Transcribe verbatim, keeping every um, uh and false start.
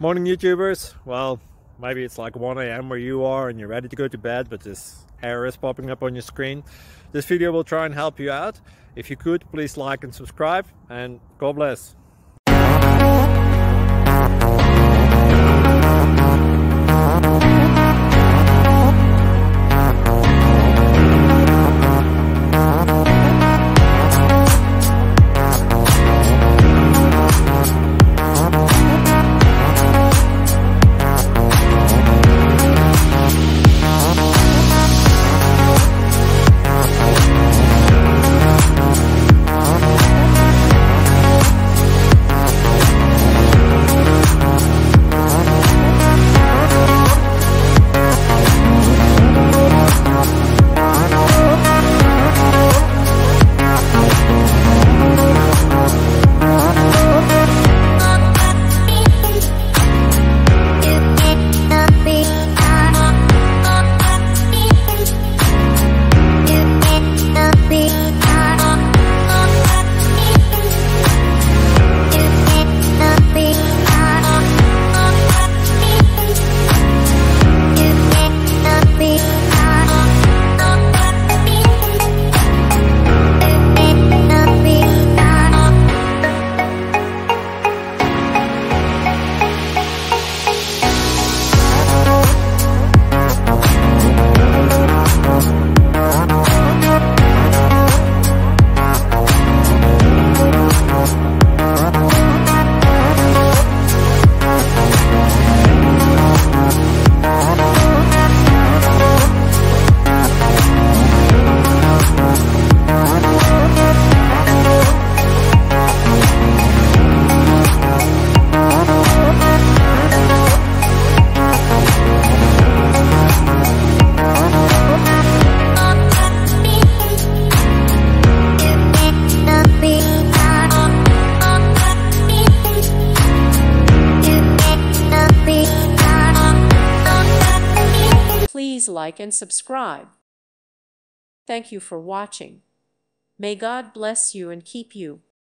Morning YouTubers. Well, maybe it's like one A M where you are and you're ready to go to bed, but this error is popping up on your screen. This video will try and help you out. If you could, please like and subscribe, and God bless. Please like and subscribe. Thank you for watching. May God bless you and keep you.